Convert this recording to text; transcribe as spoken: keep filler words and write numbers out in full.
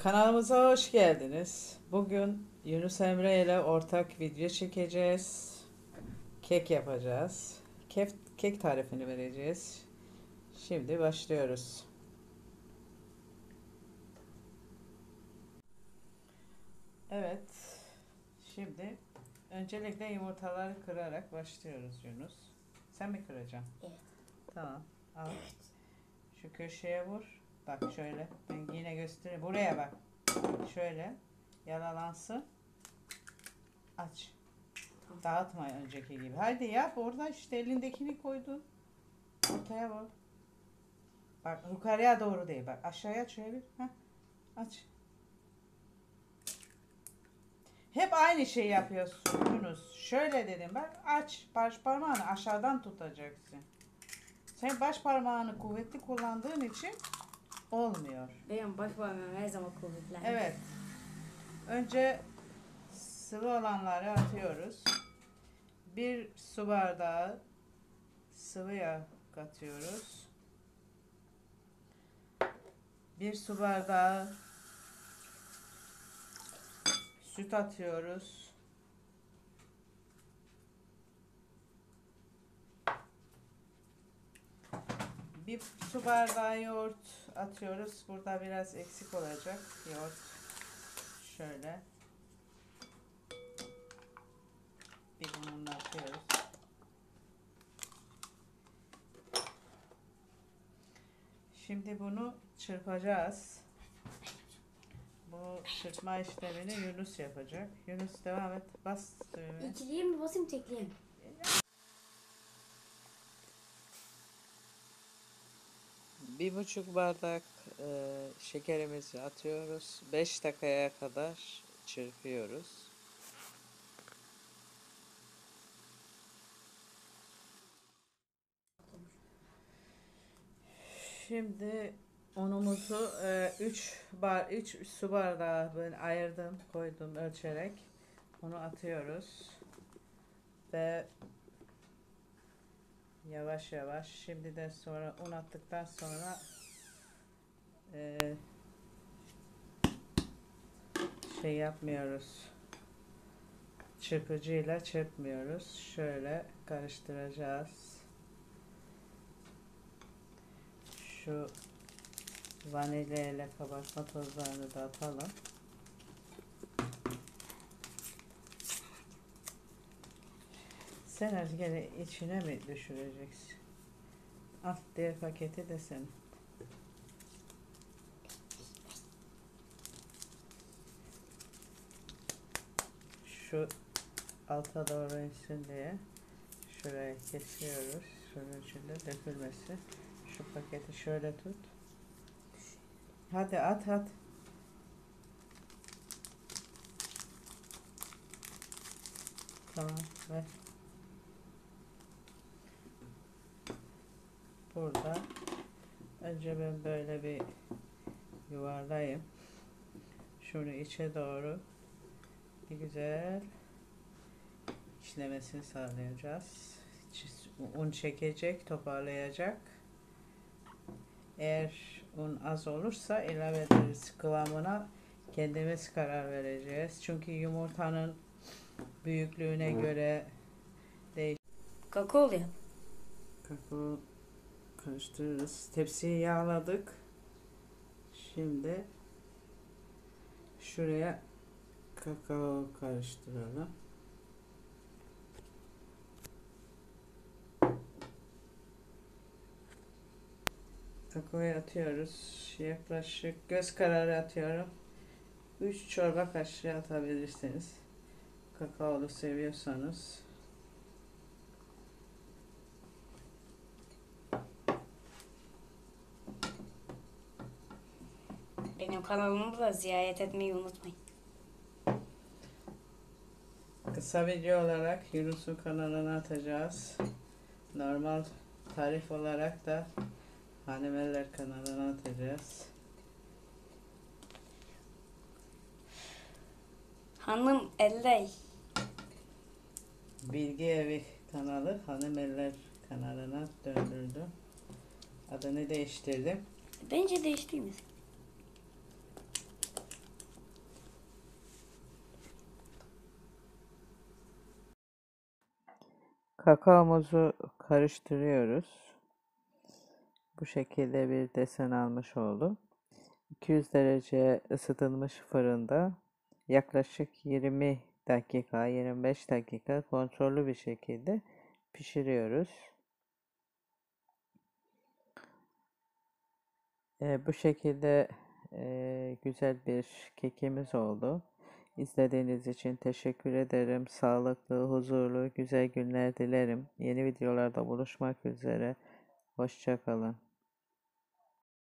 Kanalımıza hoş geldiniz. Bugün Yunus Emre ile ortak video çekeceğiz. Kek yapacağız. Kek, kek tarifini vereceğiz. Şimdi başlıyoruz. Evet. Şimdi öncelikle yumurtaları kırarak başlıyoruz Yunus. Sen mi kıracaksın? Evet. Tamam. Al. Şu köşeye vur. Bak şöyle. Ben yine göstereyim. Buraya bak. Şöyle. Yaralansın. Aç. Tamam. Dağıtma önceki gibi. Hadi yap. Orada işte elindekini koydun. Ortaya bak. Bak yukarıya doğru değil. Bak aşağıya çevir. Heh. Aç. Hep aynı şeyi yapıyorsunuz. Şöyle dedim bak aç. Baş parmağını aşağıdan tutacaksın. Sen baş parmağını kuvvetli kullandığın için olmuyor. Benim baş parmağım her zaman kuvvetli. Evet. Önce sıvı olanları atıyoruz. Bir su bardağı sıvı yağ katıyoruz. Bir su bardağı süt atıyoruz. Bir su bardağı yoğurt atıyoruz. Burada biraz eksik olacak yoğurt. Şöyle. Bir bunu atıyoruz. Şimdi bunu çırpacağız. Bu çırpma işlemini Yunus yapacak. Yunus devam et. Bas düğmeye. İkiliye mi basayım tekliye mi? Bir buçuk bardak e, şekerimizi atıyoruz. Beş dakikaya kadar çırpıyoruz. Şimdi unumuzu üç bar üç su bardağı ben ayırdım, koydum ölçerek. Onu atıyoruz. Ve yavaş yavaş şimdi de sonra un attıktan sonra e, şey yapmıyoruz. Çırpıcıyla çırpmıyoruz. Şöyle karıştıracağız. Şu vanilya ile kabartma tozlarını da atalım. Sen gene içine mi düşüreceksin? Al diğer paketi de sen. Şu alta doğru insin diye şuraya kesiyoruz. Şunun içinde dökülmesi. Şu paketi şöyle tut. Hadi at at. Tamam ver. Burada önce ben böyle bir yuvarlayayım. Şunu içe doğru bir güzel işlemesini sağlayacağız. Un çekecek, toparlayacak. Eğer un az olursa ilave ederiz kıvamına. Kendimiz karar vereceğiz. Çünkü yumurtanın büyüklüğüne göre değişir. Kakao yap. Kakao karıştırırız. Tepsiyi yağladık. Şimdi şuraya kakao karıştıralım. Kakaoyu atıyoruz. Yaklaşık göz kararı atıyorum. üç çorba kaşığı atabilirsiniz. Kakaolu seviyorsanız. Benim kanalımı da ziyaret etmeyi unutmayın. Kısa video olarak Yunus'un kanalına atacağız. Normal tarif olarak da Hanemeller kanalına atacağız. Hanım elley. Bilgi Evi kanalı Hanemeller kanalına döndürdüm. Adını değiştirdim. Bence değiştirmesin. Kakaomuzu karıştırıyoruz. Bu şekilde bir desen almış oldu. iki yüz derece ısıtılmış fırında yaklaşık yirmi dakika, yirmi beş dakika kontrollü bir şekilde pişiriyoruz. Ee, bu şekilde e, güzel bir kekimiz oldu. İzlediğiniz için teşekkür ederim. Sağlıklı, huzurlu, güzel günler dilerim. Yeni videolarda buluşmak üzere. Hoşça kalın.